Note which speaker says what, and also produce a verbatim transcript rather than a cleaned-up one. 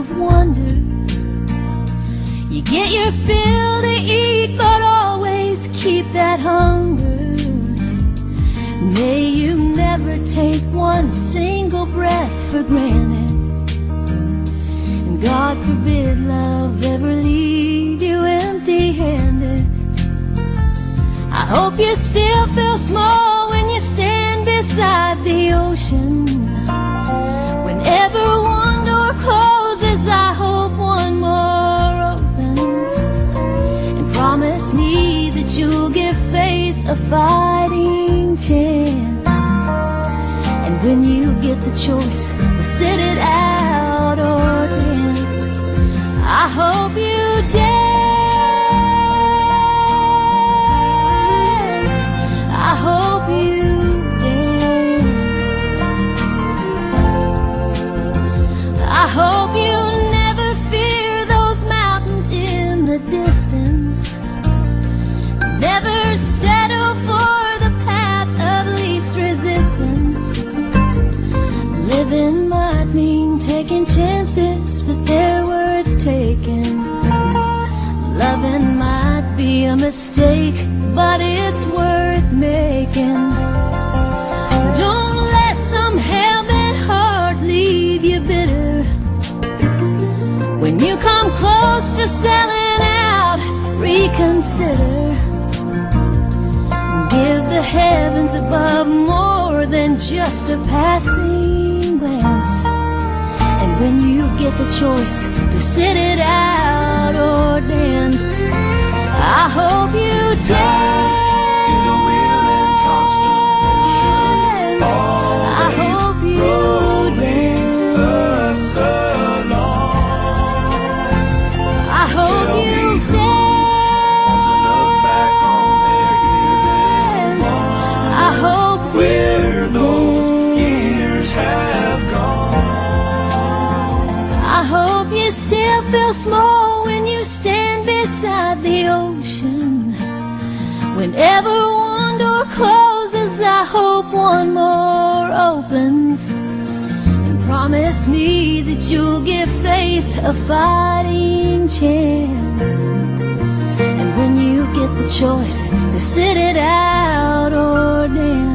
Speaker 1: of wonder. You get your fill to eat, but always keep that hunger. May you never take one single breath for granted, and God forbid love ever leave you empty-handed. I hope you still feel small when you stand beside the ocean. Whenever one door closes, I hope one more opens. And promise me that you'll give faith a fighting chance. And when you get the choice to sit it out or dance, I hope you dance. I hope you dance. I hope you never fear those mountains in the distance. Never settle for the path of least resistance. Living might mean taking chances, but they're worth taking. Loving might be a mistake, but it's worth making. Don't let some hell-bent heart leave you bitter. When you come close to selling out, reconsider. Give the heavens above more than just a passing glance. And when you get the choice to sit it out or dance, I hope you dance. I hope you dance. I hope you dance. I hope
Speaker 2: where those years have gone.
Speaker 1: I hope you still feel small when you stand beside the ocean. Whenever one door closes, I hope one more opens. And promise me that you'll give faith a fighting chance. And when you get the choice to sit it out or dance,